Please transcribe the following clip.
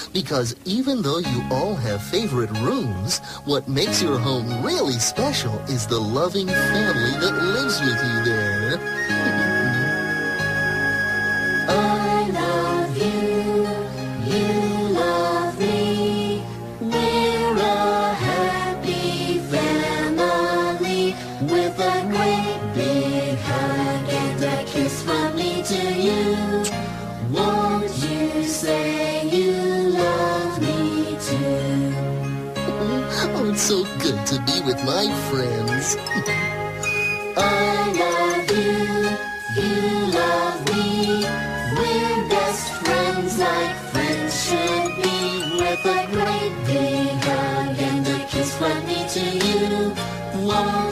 Because even though you all have favorite rooms, what makes your home really special is the loving family that lives with you there. I love you, you love me. We're a happy family with a great big hug and a kiss from me to you. Won't you say you love me too? Oh, it's so good to be with my friends. I love you, you love me. We're best friends like friends should be. With a great big hug and a kiss from me to you. Won't